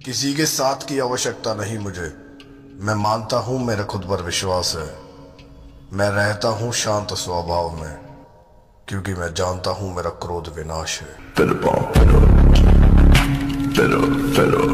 किसी के साथ की आवश्यकता नहीं मुझे। मैं मानता हूं मेरा खुद पर विश्वास है। मैं रहता हूं शांत स्वभाव में, क्योंकि मैं जानता हूं मेरा क्रोध विनाश है।